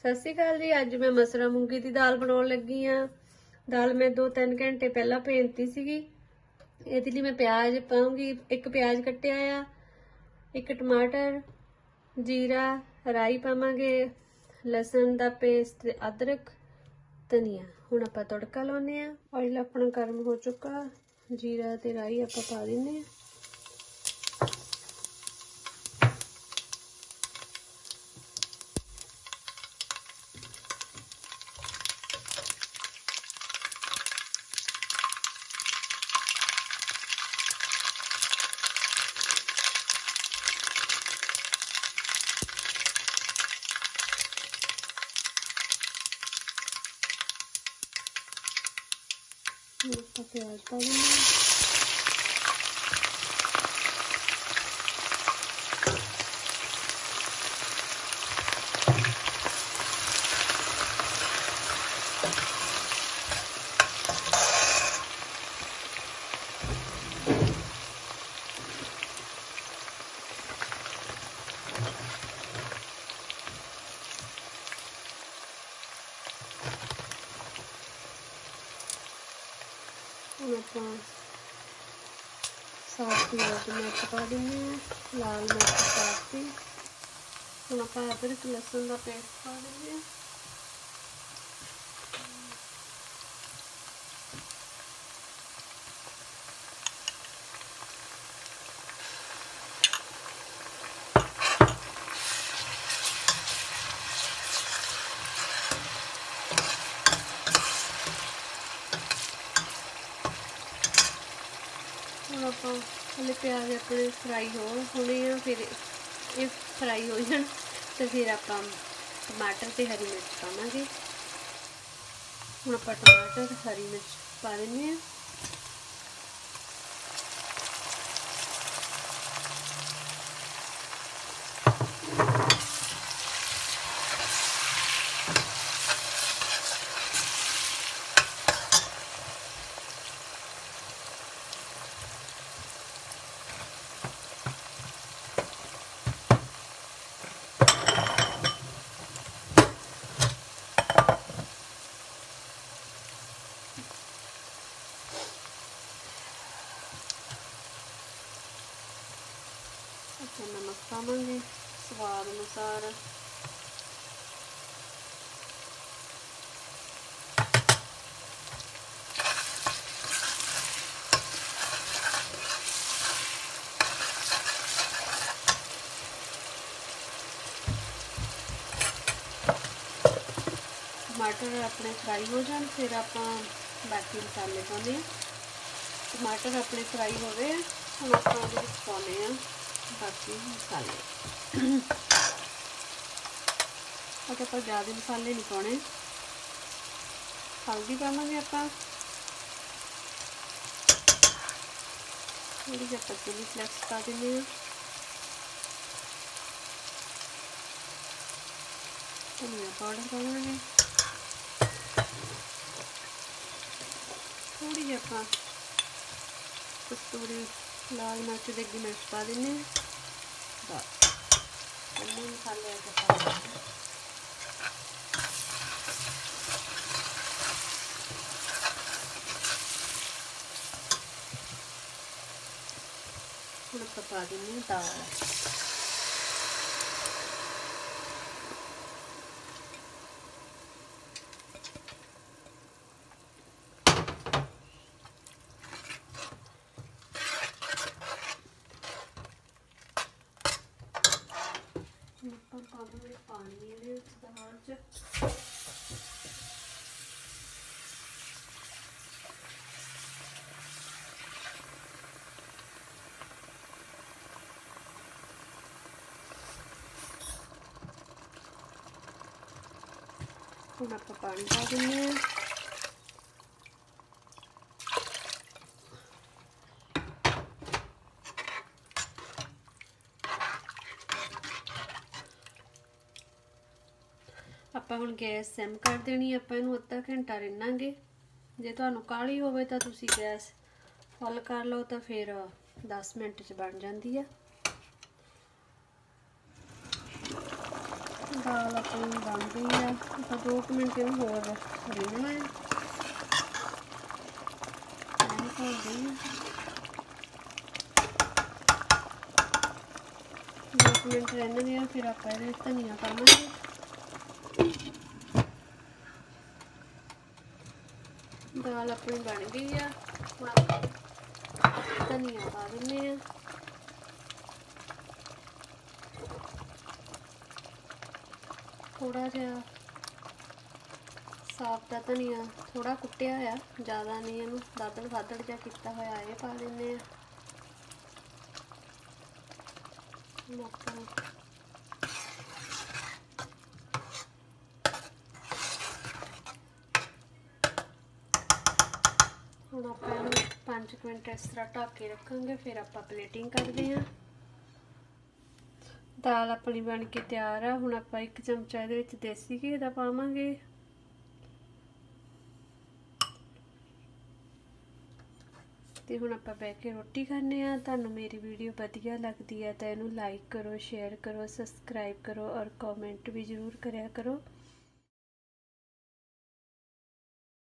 सत श्री अकाल जी। अज मैं मसरा मूंगी की दाल बनाने लगी हाँ। दाल मैं 2-3 घंटे पहला भेजती सी। ये लिए मैं प्याज पाऊँगी, एक प्याज कट्टिया आ, एक टमाटर, जीरा, राई पावांगे, लसन का पेस्ट, अदरक, धनिया। हुण आपां तड़का लाउने आ। ऑयल अपना गर्म हो चुका, जीरा ते राई आपां पा दिंदे आ। प्याज पा देंगे। साफ मिर्च पा देंगे, लाल मिर्च पाती। हम आप अदरक लहसुन का पेस्ट पा देंगे। हले प्याज अपने फ्राई होने आ, फिर ये फ्राई हो जाए तो फिर आप टमाटर ते हरी मिर्च पावांगे। हुण आप टमाटर हरी मिर्च पा देंगे। नमक पावांगे स्वाद अनुसार। टमाटर अपने फ्राई हो जाए फिर आप बाकी मसाले पाने। टमाटर अपने फ्राई हो गए, हम आप पाने बाकी मसाले। आप ज़्यादा मसाले नहीं पाने। हल्दी पावांगे आप, थोड़ी जी आप चिली फ्लेक्स पा देंगे। धनिया पाउडर पावांगे, थोड़ी जी आप कस्तूरी लाल मिर्च देगी मिर्च पा देंगे। बस इन्ने मसाले पा देंगे। हम पा देंगे दाल। पानी दाल च हम आप पानी पा देंगे। ਆਪਾਂ ਹੁਣ गैस सिम कर देनी। ਆਪਾਂ ਇਹਨੂੰ ਅੱਧਾ ਘੰਟਾ ਰਿੰਨਾਂਗੇ। ਜੇ ਤੁਹਾਨੂੰ ਕਾਲੀ ਹੋਵੇ ਤਾਂ ਤੁਸੀਂ ਗੈਸ ਫੁੱਲ ਕਰ ਲਓ, ਤਾਂ ਫਿਰ 10 ਮਿੰਟ 'ਚ ਬਣ ਜਾਂਦੀ ਆ। दाल अपनी बन गई है, तो 2 मिनट इन होर रिन्नना है। भून गई है, 2 मिनट रहने हैं, फिर आप धनिया पावांगे। दाल अपनी बन गई है, धनिया पा देने हैं। थोड़ा जिहा साफ का धनिया थोड़ा कुटिया होया, ज़्यादा नहीं, इनू दादड़ दादड़ जिहा किया होया ये पा देने हैं। हुण आपां इहनूं 5 मिनट इस तरह ढक के रखांगे, फिर आपां प्लेटिंग करते हैं। दाल अपनी बन के तैयार है। हुण आपां 1 चमचा इहदे विच देसी घी दा पावांगे। ते हुण आपां बैठ के रोटी खाने आ। तुहानूं मेरी वीडियो वधिया लगदी है तो इहनूं लाइक करो, शेयर करो, सबसक्राइब करो और कमेंट भी जरूर करिया करो।